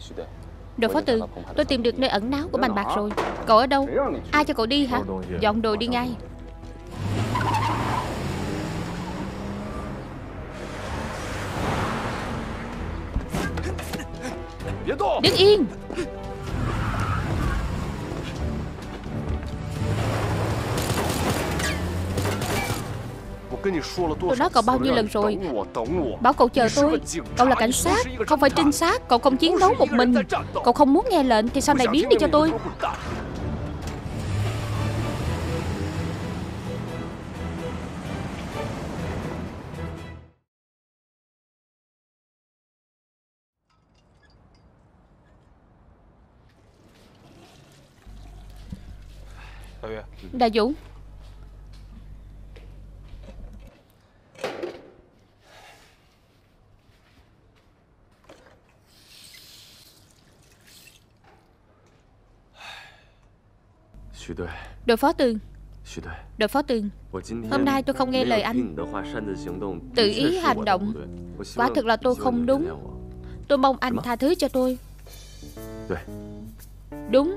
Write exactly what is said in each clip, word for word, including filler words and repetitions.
Đội phó Từ, tôi tìm được nơi ẩn náu của Bành Bạc rồi. Cậu ở đâu? Ai cho cậu đi hả? Dọn đồ đi ngay. Đứng yên. Tôi nói cậu bao nhiêu lần rồi, bảo cậu chờ tôi. Cậu là cảnh sát, không phải trinh sát. Cậu không chiến đấu một mình. Cậu không muốn nghe lệnh thì sau này biến đi cho tôi. Đại Vũ, đội phó Từ, đội phó Từ, hôm nay tôi không nghe lời anh, tự ý hành động. Quả thực là tôi không đúng. Tôi mong anh tha thứ cho tôi. Đúng,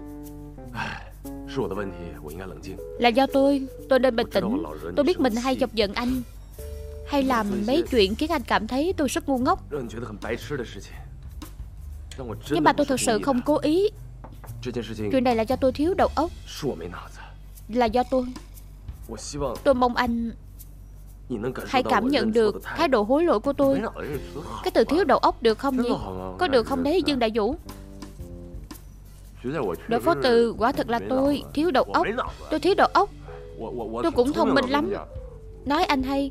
là do tôi. Tôi nên bình tĩnh. Tôi biết mình hay chọc giận anh, hay làm mấy chuyện khiến anh cảm thấy tôi rất ngu ngốc. Nhưng mà tôi thật sự không cố ý. Chuyện này là do tôi thiếu đầu óc. Là do tôi. Tôi mong anh hãy cảm nhận được thái độ hối lỗi của tôi. Cái từ thiếu đầu óc được không nhỉ? Có được không đấy Dương Đại Vũ? Đội phó Từ, quả thật là tôi thiếu đầu óc. Tôi thiếu đầu óc. Tôi cũng thông minh lắm. Nói anh hay.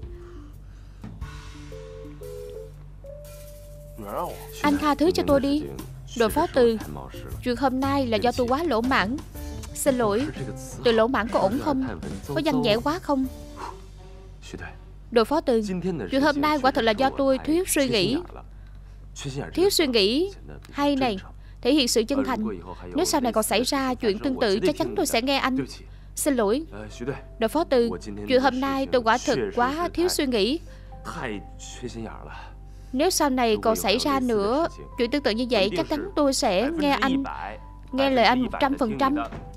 Anh tha thứ cho tôi đi. Đội phó Từ, chuyện hôm nay là do tôi quá lỗ mãng. Xin lỗi. Từ lỗ mãng có ổn không? Có văn vẻ quá không? Đội phó Từ, chuyện hôm nay quả thật là do tôi thiếu suy nghĩ. Thiếu suy nghĩ hay này, thể hiện sự chân thành. Nếu sau này còn xảy ra chuyện tương tự, chắc chắn tôi sẽ nghe anh. Xin lỗi. Đội phó Từ, chuyện hôm nay tôi quả thực quá thiếu suy nghĩ. Nếu sau này còn xảy ra nữa chuyện tương tự như vậy, chắc chắn tôi sẽ nghe anh. Nghe lời anh một trăm phần trăm.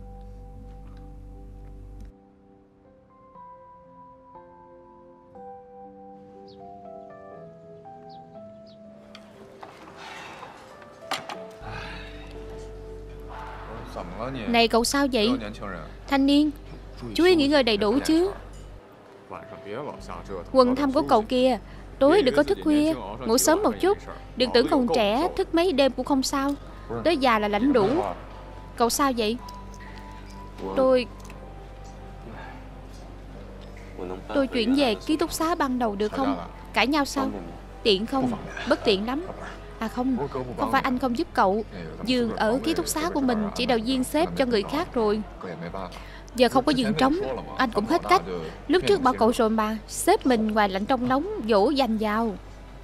Này cậu sao vậy? Thanh niên, chú ý nghỉ ngơi đầy đủ chứ. Quần thâm của cậu kìa. Tối đừng có thức khuya, ngủ sớm một chút. Đừng tưởng còn trẻ, thức mấy đêm cũng không sao. Tới già là lãnh đủ. Cậu sao vậy? Tôi Tôi chuyển về ký túc xá ban đầu được không? Cãi nhau sao? Tiện không? Bất tiện lắm. À không, không phải anh không giúp cậu. Giường ở ký túc xá của mình chỉ đầu viên xếp cho người khác rồi. Giờ không có giường trống, anh cũng hết cách. Lúc trước bảo cậu rồi mà, xếp mình ngoài lạnh trong nóng, dỗ dành vào.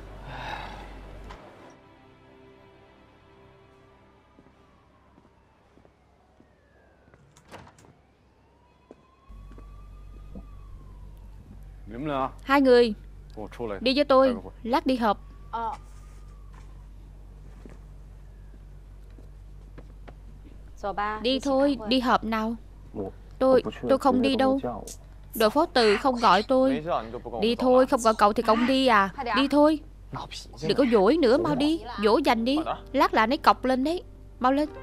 Hai người đi với tôi, lát đi họp. Đi thôi, đi họp nào. Tôi, tôi không đi đâu. Đội phó Từ không gọi tôi. Đi thôi, không gọi cậu thì cậu đi à. Đi thôi. Đừng có dỗi nữa, mau đi. Dỗ dành đi. Lát là anh ấy cọc lên đấy. Mau lên.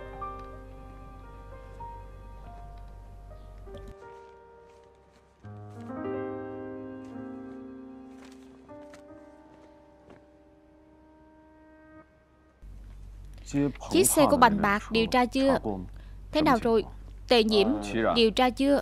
Chiếc xe của Bành Bạc điều tra chưa? Thế nào rồi? Tề Nhiễm điều tra chưa?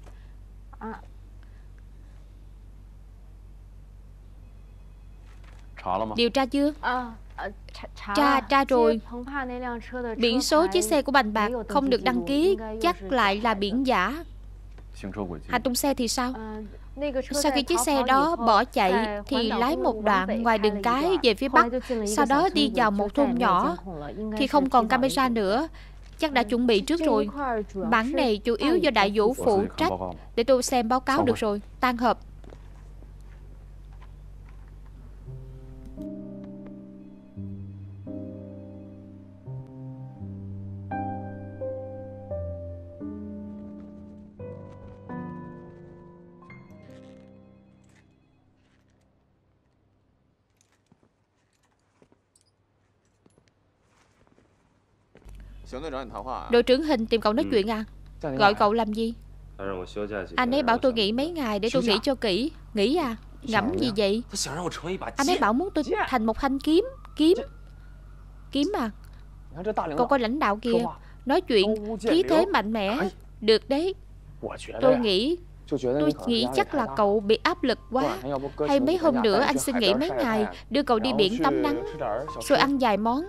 Điều tra chưa? Tra, tra rồi. Biển số chiếc xe của Bành Bạc không được đăng ký, chắc lại là biển giả. Hành tung xe thì sao? Sau khi chiếc xe đó bỏ chạy thì lái một đoạn ngoài đường cái về phía bắc, sau đó đi vào một thôn nhỏ thì không còn camera nữa. Chắc đã chuẩn bị trước rồi. Bản này chủ yếu do Đại Vũ phụ trách. Để tôi xem báo cáo được rồi. Tan họp. Đội trưởng Hình tìm cậu nói chuyện à? Gọi cậu làm gì? Anh ấy bảo tôi nghỉ mấy ngày để tôi nghĩ cho kỹ. Nghỉ à? Ngẫm gì vậy? Anh ấy bảo muốn tôi thành một thanh kiếm. Kiếm? Kiếm à? Cậu coi lãnh đạo kìa, nói chuyện khí thế mạnh mẽ. Được đấy. Tôi nghĩ Tôi nghĩ chắc là cậu bị áp lực quá. Hay mấy hôm nữa anh xin nghỉ mấy ngày, đưa cậu đi biển tắm nắng, rồi ăn vài món.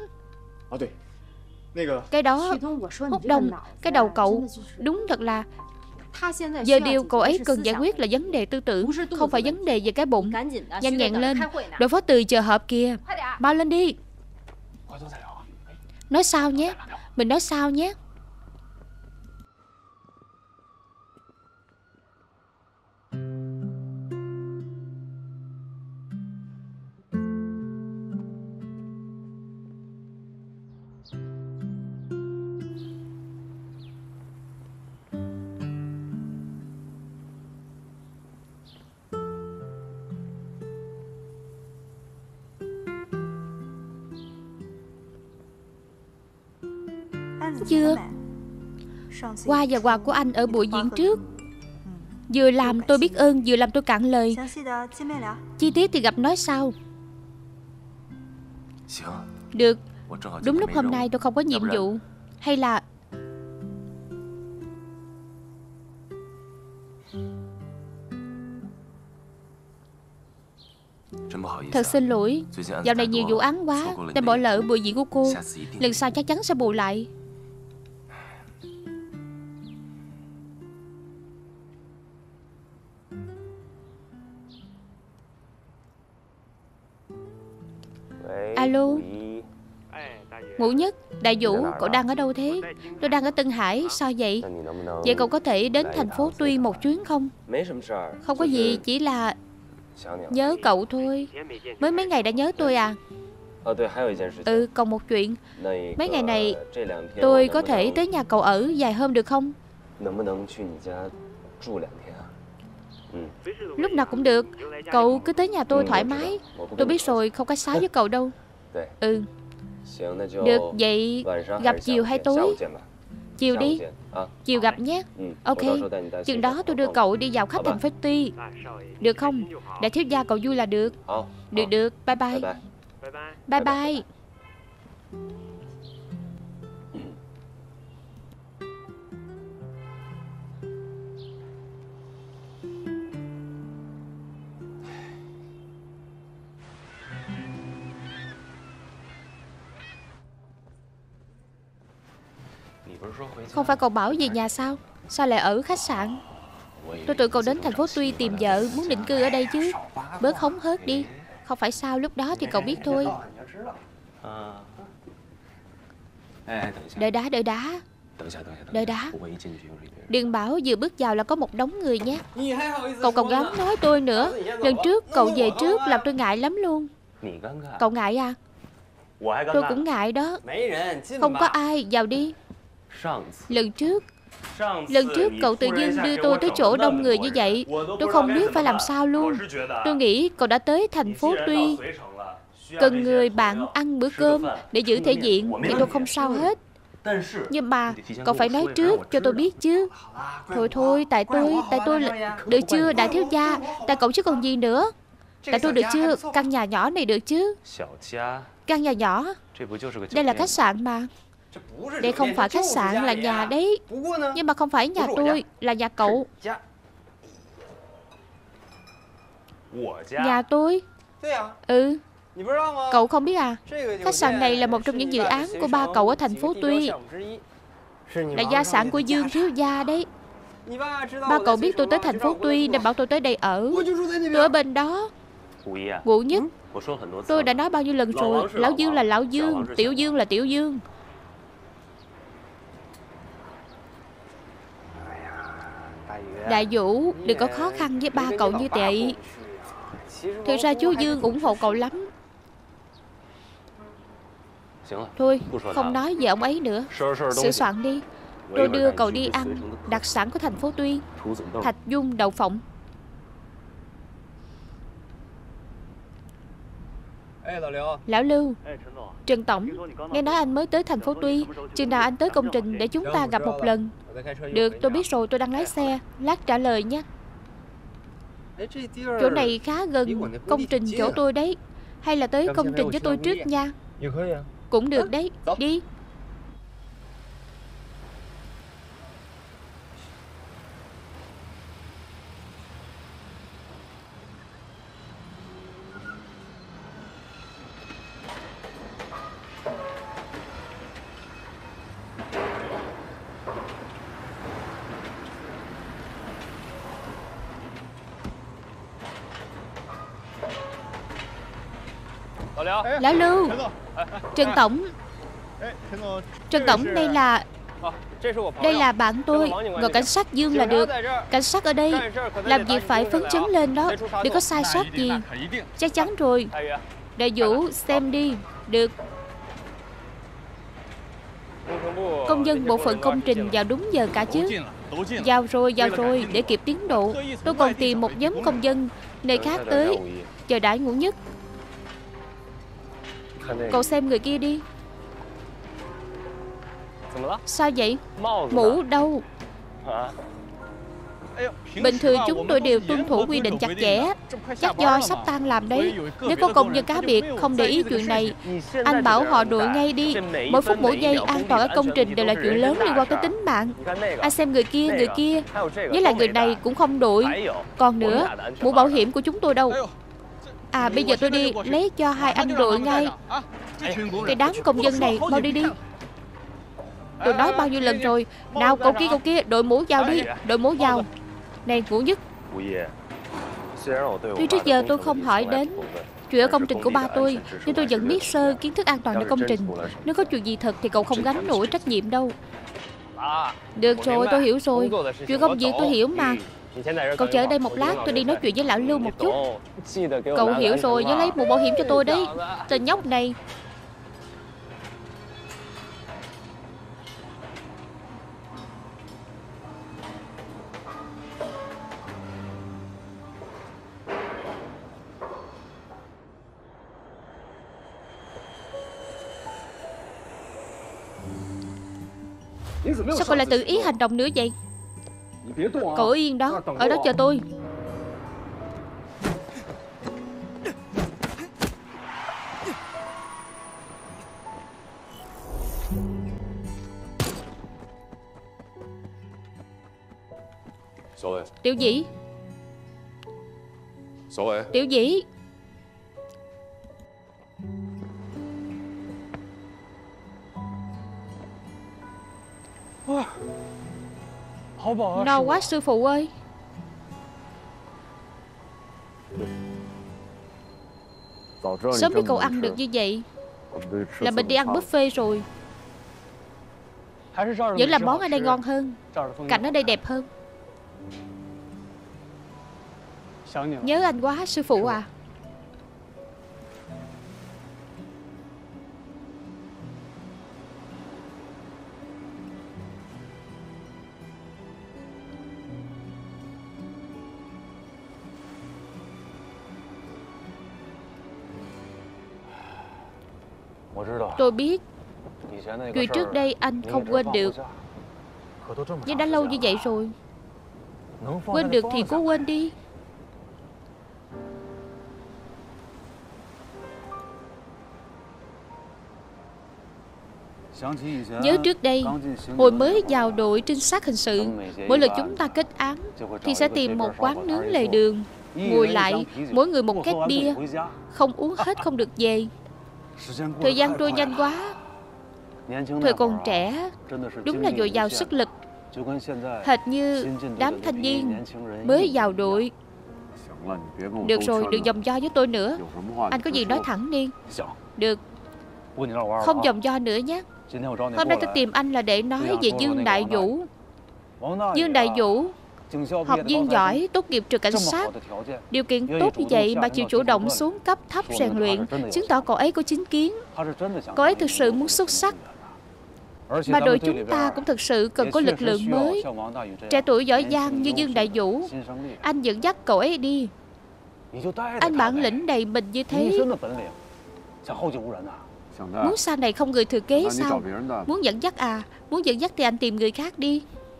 Cái đó hút đông cái đầu cậu. Đúng thật là giờ điều cậu ấy cần giải quyết là vấn đề tư tưởng, không phải vấn đề về cái bụng. Nhanh nhẹn lên, đội phó Từ chờ họp kìa. Mau lên đi. Nói sao nhé. Mình nói sao nhé. Chưa. Hoa và quà của anh ở buổi diễn trước. Vừa làm tôi biết ơn, vừa làm tôi cạn lời. Chi tiết thì gặp nói sau. Được. Đúng lúc hôm nay tôi không có nhiệm vụ. Hay là thật xin lỗi, dạo này nhiều vụ án quá nên bỏ lỡ buổi diễn của cô. Lần sau chắc chắn sẽ bù lại. Alo. Ngũ Nhất, Đại Vũ, cậu đang ở đâu thế? Tôi đang ở Tân Hải. Sao vậy? Vậy cậu có thể đến thành phố Tuy một chuyến không? Không có gì, chỉ là nhớ cậu thôi. Mới mấy ngày đã nhớ tôi à? Ừ, còn một chuyện. Mấy ngày này tôi có thể tới nhà cậu ở vài hôm được không? Lúc nào cũng được. Cậu cứ tới nhà tôi thoải mái. Tôi biết rồi, không có sáo với cậu đâu. Ừ. Được, vậy gặp chiều hay tối? Chiều đi. Chiều gặp nhé. Ok. Chừng đó tôi đưa cậu đi vào khách thành phố Tuy. Được không? Để thiếu gia cậu vui là được. Được được. Bye bye. Bye bye. Không phải cậu bảo về nhà sao? Sao lại ở khách sạn? Tôi tưởng cậu đến thành phố Tuy tìm vợ, muốn định cư ở đây chứ. Bớt hóng hớt đi. Không phải sao, lúc đó thì cậu biết thôi. Đợi đá, đợi đá. Đợi đá. Đừng bảo vừa bước vào là có một đống người nhé. Cậu còn dám nói tôi nữa. Lần trước cậu về trước làm tôi ngại lắm luôn. Cậu ngại à? Tôi cũng ngại đó. Không có ai, vào đi. Lần trước Lần trước cậu tự dưng đưa tôi tới chỗ đông người như vậy. Tôi không biết phải làm sao luôn. Tôi nghĩ cậu đã tới thành phố Tuy, cần người bạn ăn bữa cơm để giữ thể diện thì tôi không sao hết. Nhưng mà cậu phải nói trước cho tôi biết chứ. Thôi thôi, tại tôi Tại tôi là... Được chưa, đại thiếu gia? Tại cậu chứ còn gì nữa. Tại tôi được chưa? Căn nhà nhỏ này được chứ? Căn nhà nhỏ? Đây là khách sạn mà. Đây không phải khách sạn, là nhà đấy. Nhưng mà không phải nhà tôi, là nhà cậu. Nhà tôi? Ừ. Cậu không biết à? Khách sạn này là một trong những dự án của ba cậu ở thành phố Tuy, là gia sản của Dương thiếu gia đấy. Ba cậu biết tôi tới thành phố Tuy nên bảo tôi tới đây ở. Tôi ở bên đó. Ngũ Nhất, tôi đã nói bao nhiêu lần rồi. Lão Dương là Lão Dương, Tiểu Dương là Tiểu Dương. Đại Vũ, đừng có khó khăn với ba cậu như vậy. Thực ra chú Dương ủng hộ cậu lắm. Thôi, không nói về ông ấy nữa. Sửa soạn đi. Tôi đưa cậu đi ăn đặc sản của thành phố Tuy, thạch dung đậu phộng. Lão Lưu, Trần Tổng, nghe nói anh mới tới thành phố Tuy. Chừng nào anh tới công trình để chúng ta gặp một lần? Được, tôi biết rồi, tôi đang lái xe. Lát trả lời nhé. Chỗ này khá gần công trình chỗ tôi đấy. Hay là tới công trình với tôi trước nha. Cũng được đấy, đi. Lão Lưu, Trần Tổng. Trần Tổng, đây là Đây là bạn tôi, gọi cảnh sát Dương là được. Cảnh sát ở đây làm việc phải phấn chấn lên đó, đừng có sai sót gì. Chắc chắn rồi. Đại Vũ, xem đi. Được. Công nhân bộ phận công trình vào đúng giờ cả chứ? Vào rồi, vào rồi, để kịp tiến độ. Tôi còn tìm một nhóm công dân nơi khác tới, chờ đãi ngủ nhất. Cậu xem người kia đi. Sao vậy? Mũ đâu? Bình thường chúng tôi đều tuân thủ quy định chặt chẽ. Chắc do sắp tan làm đấy. Nếu có công nhân cá biệt không để ý chuyện này, anh bảo họ đuổi ngay đi. Mỗi phút mỗi giây an toàn ở công trình đều là chuyện lớn liên quan tới tính mạng. Anh xem người kia, người kia. Với lại người này cũng không đuổi. Còn nữa, mũ bảo hiểm của chúng tôi đâu? À, bây giờ tôi đi lấy cho hai anh đội ngay. Cái đám công dân này, mau đi đi. Tôi nói bao nhiêu lần rồi. Nào, cậu kia, cậu kia, đội mũ vào đi. Đội mũ vào. Này, Ngũ Nhất, tuy trước giờ tôi không hỏi đến chuyện ở công trình của ba tôi, nhưng tôi vẫn biết sơ kiến thức an toàn cho công trình. Nếu có chuyện gì thật thì cậu không gánh nổi trách nhiệm đâu. Được rồi, tôi hiểu rồi. Chuyện công việc tôi hiểu mà. Cậu chờ ở đây một lát, tôi đi nói chuyện với lão Lưu một chút. Cậu hiểu rồi, nhớ lấy mũ bảo hiểm cho tôi đấy. Tên nhóc này. Sao cậu lại tự ý hành động nữa vậy? Cậu ở yên đó, ở đó chờ tôi. Tiểu Dĩ. Tiểu Dĩ. No quá sư phụ ơi. Sớm biết cậu ăn được như vậy là mình đi ăn buffet rồi. Vẫn là món ở đây ngon hơn, cảnh ở đây đẹp hơn. Nhớ anh quá sư phụ à. Tôi biết chuyện trước đây anh không quên được, nhưng đã lâu như vậy rồi. Quên được thì cố quên đi. Nhớ trước đây, hồi mới vào đội trinh sát hình sự, mỗi lần chúng ta kết án thì sẽ tìm một quán nướng lề đường, ngồi lại, mỗi người một két bia, không uống hết không được về. Thời gian trôi nhanh quá. Thời còn trẻ, đúng là dồi dào sức lực, hệt như đám thanh niên mới vào đội. Được rồi, đừng vòng vo với tôi nữa. Anh có gì nói thẳng đi. Được, không vòng vo nữa nhé. Hôm nay tôi tìm anh là để nói về Dương Đại Vũ. Dương Đại Vũ học viên giỏi, tốt nghiệp trường cảnh sát. Điều kiện tốt như vậy mà chịu chủ động xuống cấp thấp rèn luyện, chứng tỏ cậu ấy có chính kiến. Cậu ấy thực sự muốn xuất sắc. Mà đội chúng ta cũng thực sự cần có lực lượng mới, trẻ tuổi giỏi giang như Dương Đại Vũ. Anh dẫn dắt cậu ấy đi. Anh dẫn dắt cậu ấy đi. Anh bản lĩnh đầy mình như thế, Muốn sau này không người thừa kế sao? Muốn dẫn dắt à? Muốn dẫn dắt thì anh tìm người khác đi.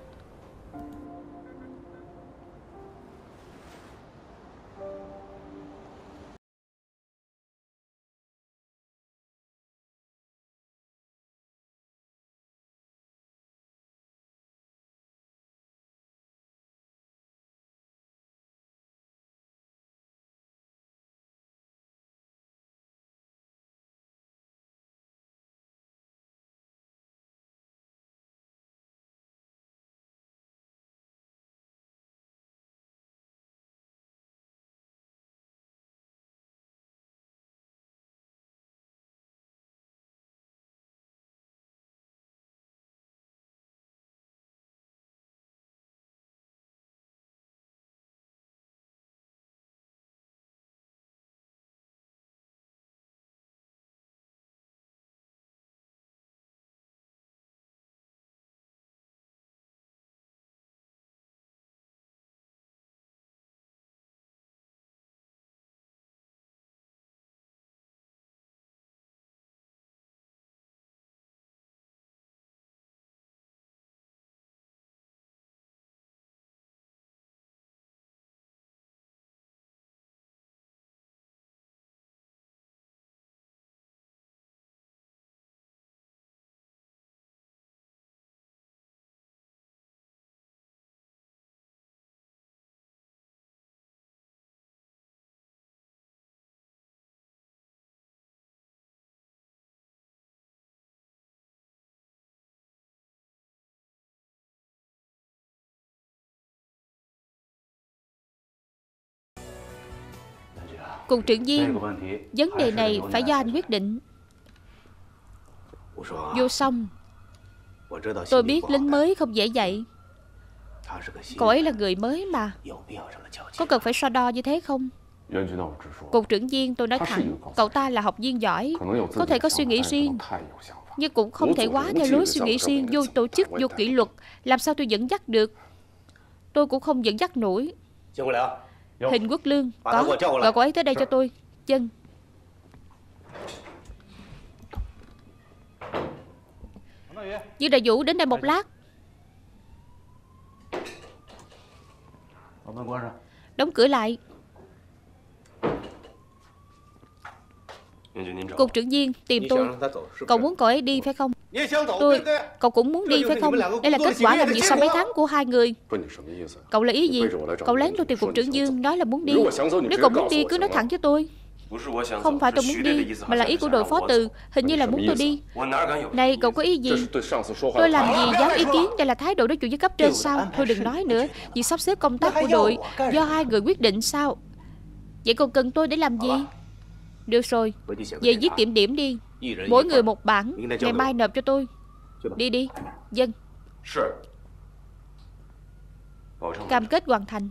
Cục trưởng viên, vấn đề này phải do anh quyết định. Vô Song, tôi biết lính mới không dễ dạy. Cậu ấy là người mới mà. Có cần phải so đo như thế không? Cục trưởng viên, tôi nói thẳng, cậu ta là học viên giỏi, có thể có suy nghĩ riêng, nhưng cũng không thể quá theo lối suy nghĩ riêng, vô tổ chức, vô kỷ luật. Làm sao tôi dẫn dắt được? Tôi cũng không dẫn dắt nổi. Hình Quốc Lương, có, gọi cậu ấy tới đây cho tôi. Chân. Dương Đại Vũ, đến đây một lát. Đóng cửa lại. Cục trưởng viên tìm tôi. Cậu muốn cậu ấy đi phải không? Tôi, cậu cũng muốn đi phải không? Đây là kết quả làm việc sau mấy tháng của hai người. Cậu là ý gì? Cậu lén tôi tìm cục trưởng Dương, nói là muốn đi. Nếu cậu muốn đi cứ nói thẳng với tôi. Không phải tôi muốn đi, mà là ý của đội phó từ. Hình như là muốn tôi đi. Này, cậu có ý gì? Tôi làm gì dám ý kiến? Đây là thái độ nói chuyện với cấp trên sao? Thôi đừng nói nữa. Việc sắp xếp công tác của đội do hai người quyết định sao? Vậy còn cần tôi để làm gì? Được rồi, về viết kiểm điểm đi. Mỗi người một bản, ngày mai nộp cho tôi. Đi đi. Dân. Cam kết hoàn thành.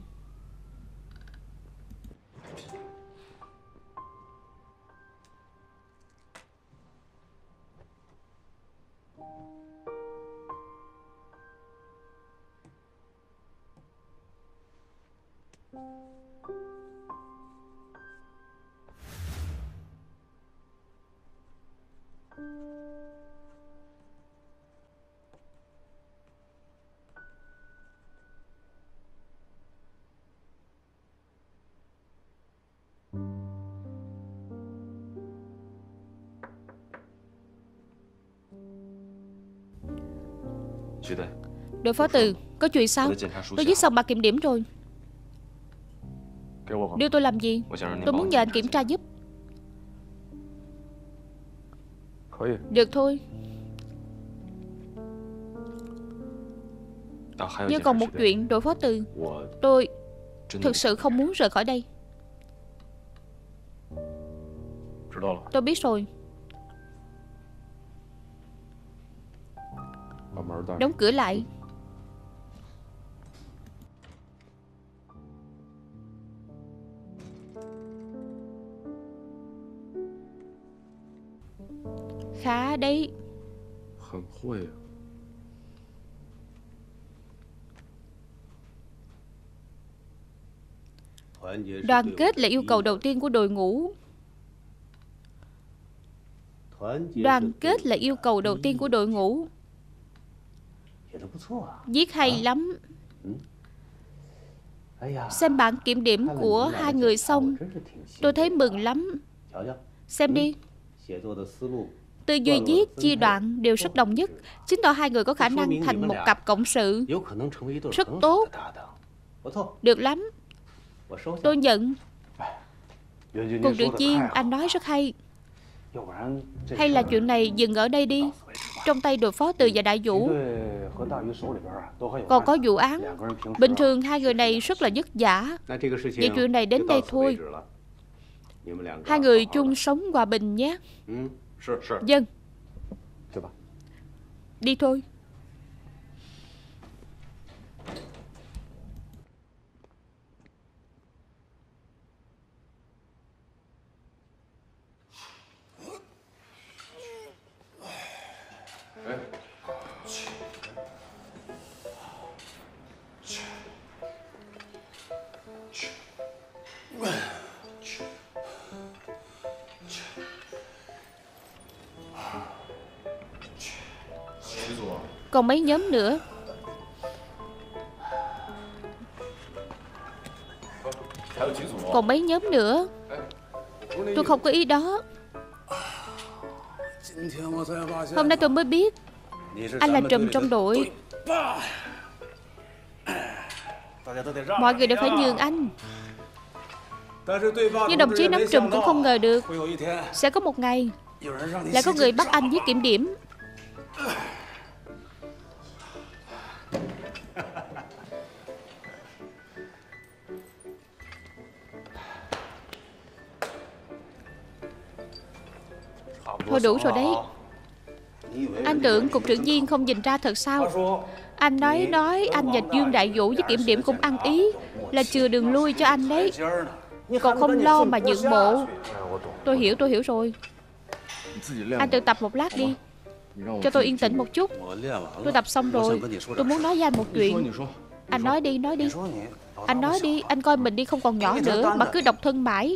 Đội phó từ, có chuyện sao? Tôi viết xong bản kiểm điểm rồi. Đưa tôi làm gì? Tôi muốn nhờ anh kiểm tra giúp. Được thôi. Nhưng còn một chuyện, đội phó từ, tôi thực sự không muốn rời khỏi đây. Tôi biết rồi. Đóng cửa lại. Khá đấy. Đoàn kết là yêu cầu đầu tiên của đội ngũ. Đoàn kết là yêu cầu đầu tiên của đội ngũ. Viết hay lắm. Xem bản kiểm điểm của hai người xong, tôi thấy mừng lắm. Xem đi. Tư duy viết, chia đoạn đều rất đồng nhất, chứng tỏ hai người có khả năng thành một cặp cộng sự. Rất tốt. Được lắm. Tôi nhận. Cùng trưởng viên, anh nói rất hay. Hay là chuyện này dừng ở đây đi. Trong tay đội phó Từ và đại vũ còn có vụ án. Bình thường hai người này rất là vất vả. Vậy chuyện này đến đây thôi. Hai người chung sống hòa bình nhé. Dân. Đi thôi. Còn mấy nhóm nữa. Còn mấy nhóm nữa. Tôi không có ý đó. Hôm nay tôi mới biết anh là trùm trong đội. Mọi người đều phải nhường anh. Nhưng đồng chí nắm trùm cũng không ngờ được sẽ có một ngày lại có người bắt anh viết kiểm điểm. Thôi đủ rồi đấy. Anh tưởng cục trưởng viên không nhìn ra thật sao? Anh nói nói anh và Dương Đại Vũ với kiểm điểm cũng ăn ý, là chừa đường lui cho anh đấy. Còn không lo mà nhượng bộ. Tôi hiểu, tôi hiểu rồi. Anh tự tập một lát đi, cho tôi yên tĩnh một chút. Tôi tập xong rồi. Tôi muốn nói với anh một chuyện. Anh nói đi, nói đi. Anh nói đi, anh coi mình đi không còn nhỏ nữa mà cứ độc thân mãi.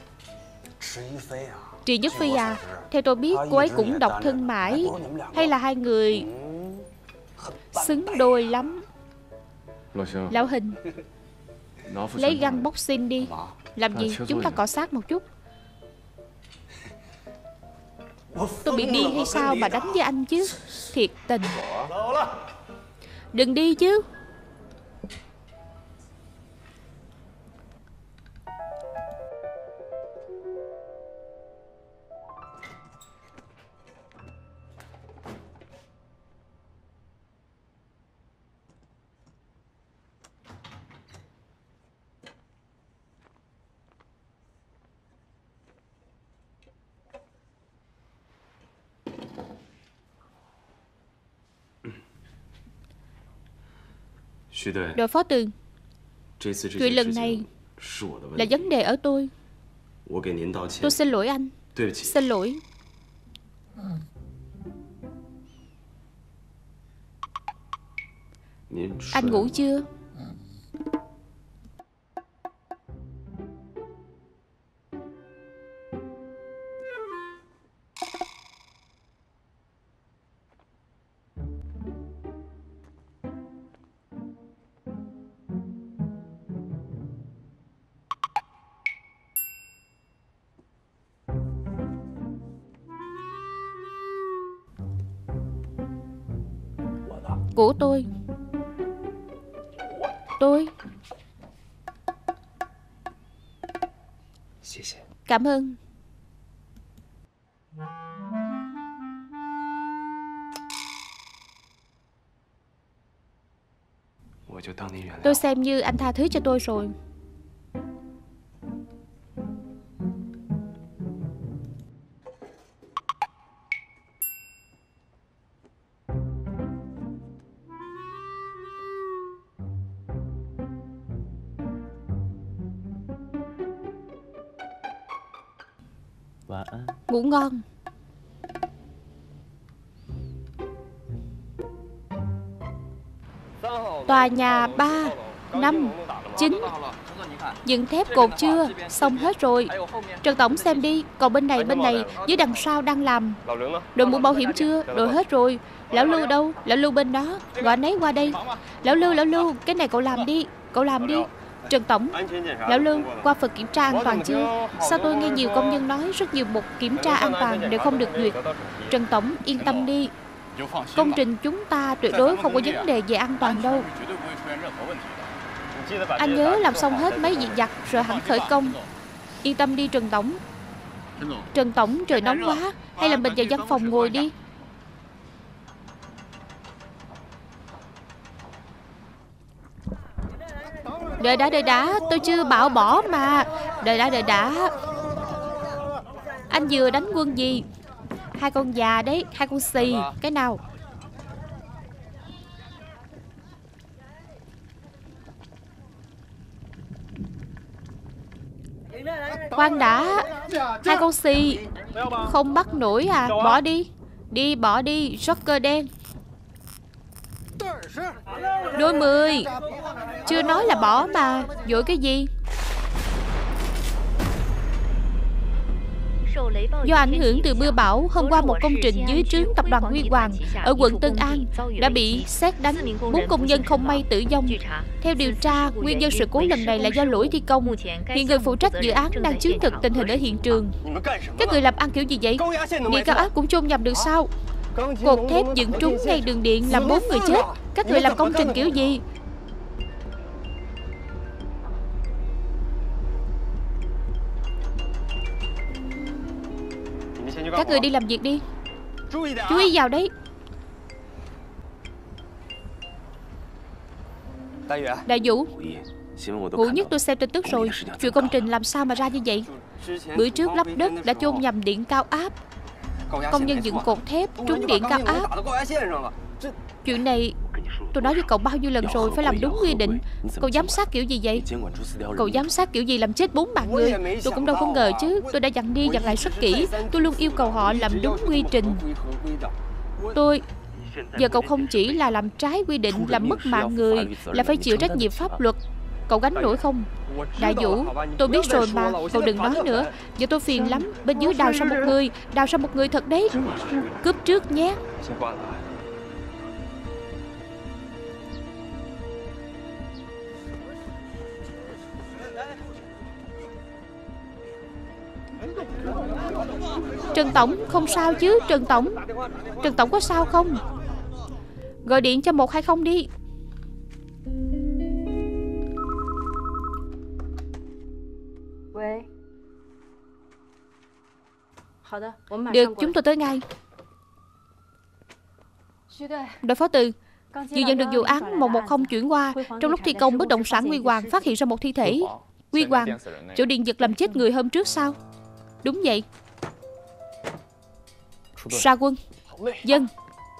Trì Nhất Phi à, theo tôi biết cô ấy cũng độc thân mãi. Hay là hai người xứng đôi lắm. Lão Hình, lấy găng boxing đi. Làm gì, chúng ta cọ sát một chút. Tôi bị điên hay sao mà đánh với anh chứ. Thiệt tình. Đừng đi chứ. Đội phó Từ, chuyện lần này là vấn đề ở tôi. Tôi xin lỗi anh. Xin lỗi. Anh ngủ chưa? Của tôi. Tôi. Cảm ơn. Tôi xem như anh tha thứ cho tôi rồi. Ngủ ngon. Tòa nhà ba, năm, chín. Dựng thép cột chưa? Xong hết rồi. Trần tổng xem đi. Còn bên này, bên này, dưới đằng sau đang làm. Đội mũ bảo hiểm chưa? Đội hết rồi. Lão Lưu đâu? Lão Lưu bên đó. Gọi anh ấy qua đây. Lão Lưu, Lão Lưu, cái này cậu làm đi. Cậu làm đi. Trần tổng. Lão Lưu, qua phần kiểm tra an toàn chưa? Sao tôi nghe nhiều công nhân nói rất nhiều mục kiểm tra an toàn đều không được duyệt. Trần tổng, yên tâm đi. Công trình chúng ta tuyệt đối không có vấn đề về an toàn đâu. Anh nhớ làm xong hết mấy việc vặt rồi hẳn khởi công. Yên tâm đi Trần tổng. Trần tổng, trời nóng quá. Hay là mình vào văn phòng ngồi đi. Đợi đã, đợi đã. Tôi chưa bảo bỏ mà. Đợi đã, đợi đã. Anh vừa đánh quân gì? Hai con già đấy. Hai con xì. Cái nào? Khoan đã. Hai con xì. Không bắt nổi à? Bỏ đi. Đi, bỏ đi. Joker đen. Đôi mười. Chưa nói là bỏ mà. Vội cái gì? Do ảnh hưởng từ mưa bão, hôm qua một công trình dưới trướng tập đoàn Huy Hoàng ở quận Tân An đã bị sét đánh, bốn công nhân không may tử vong. Theo điều tra, nguyên nhân sự cố lần này là do lỗi thi công. Hiện người phụ trách dự án đang chứng thực tình hình ở hiện trường. Các người làm ăn kiểu gì vậy? Điện cao áp cũng chôn nhầm được sao? Cột thép dựng trúng ngay đường điện làm bốn người chết. Các người làm công trình kiểu gì? Các người đi làm việc đi. Chú ý vào đấy. Đại Vũ, ngủ nhất tôi xem tin tức rồi. Chuyện công trình làm sao mà ra như vậy? Bữa trước lắp đất đã chôn nhầm điện cao áp. Công nhân dựng cột thép trúng điện cao áp. Chuyện này tôi nói với cậu bao nhiêu lần rồi, phải làm đúng quy định. Cậu giám sát kiểu gì vậy? Cậu giám sát kiểu gì làm chết bốn mạng người? Tôi cũng đâu có ngờ chứ. Tôi đã dặn đi dặn lại rất kỹ. Tôi luôn yêu cầu họ làm đúng quy trình. Tôi... Giờ cậu không chỉ là làm trái quy định, làm mất mạng người, là phải chịu trách nhiệm pháp luật. Cậu gánh nổi không? Đại Vũ, tôi biết rồi mà. Cậu đừng nói nữa. Giờ tôi phiền lắm. Bên dưới đào ra một người. Đào ra một người thật đấy. Cướp trước nhé. Trần tổng, không sao chứ Trần tổng? Trần tổng có sao không? Gọi điện cho một hai không đi. Được, chúng tôi tới ngay. Đội phó Từ, vừa nhận được vụ án một một không chuyển qua. Trong lúc thi công bất động sản Huy Hoàng phát hiện ra một thi thể. Huy Hoàng, chỗ điện giật làm chết người hôm trước sao? Đúng vậy. Ra quân. Dân.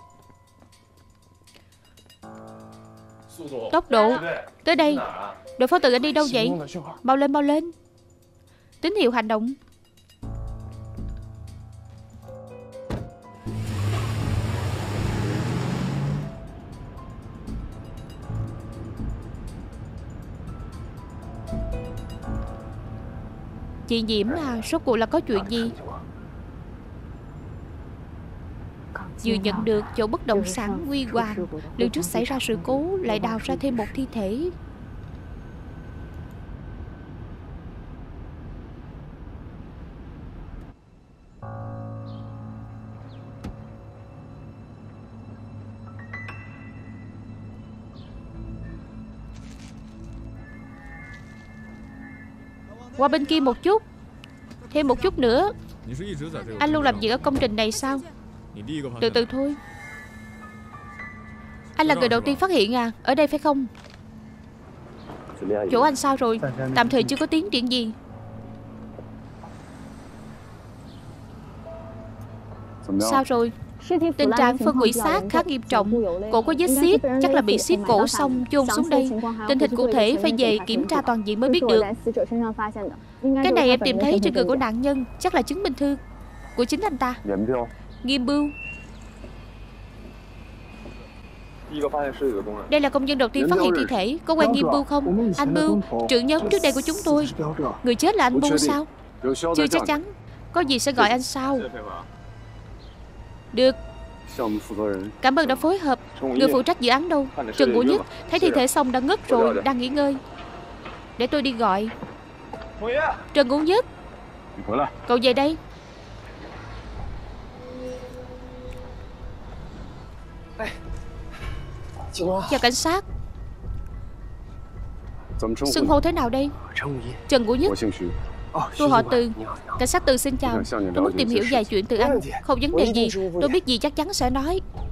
Tốc độ. Tới đây. Đội phó Từ anh đi đâu vậy? Mau lên, mau lên. Tín hiệu hành động. Chị Diễm à, rốt cuộc là có chuyện gì? Vừa nhận được chỗ bất động sản Huy Hoàng, lần trước xảy ra sự cố lại đào ra thêm một thi thể. Qua bên kia một chút. Thêm một chút nữa. Anh luôn làm việc ở công trình này sao? Từ từ thôi. Anh là người đầu tiên phát hiện à? Ở đây phải không? Chỗ anh sao rồi? Tạm thời chưa có tiến triển gì. Sao rồi? Tình trạng phân hủy xác khá nghiêm trọng. Cổ có vết xiết, chắc là bị xiết cổ xong chôn xuống đây. Tình hình cụ thể phải về kiểm tra toàn diện mới biết được. Cái này em tìm thấy trên người của nạn nhân, chắc là chứng minh thư của chính anh ta. Nghiêm bưu. Đây là công dân đầu tiên phát hiện thi thể. Có quen Nghiêm Bưu không? Anh Bưu, trưởng nhóm trước đây của chúng tôi. Người chết là anh Bưu sao? Chưa chắc chắn. Có gì sẽ gọi anh sau. Được. Cảm ơn đã phối hợp. Người phụ trách dự án đâu? Trần Ngũ Nhất. Thấy thi thể xong đã ngất rồi, đang nghỉ ngơi. Để tôi đi gọi. Trần Ngũ Nhất, cậu về đây. Chào cảnh sát. Xưng hô thế nào đây? Trần Ngũ Nhất. Tôi họ Từ. Cảnh sát Từ xin chào. Tôi muốn tìm hiểu vài chuyện từ anh. Không vấn đề gì. Tôi biết gì chắc chắn sẽ nói.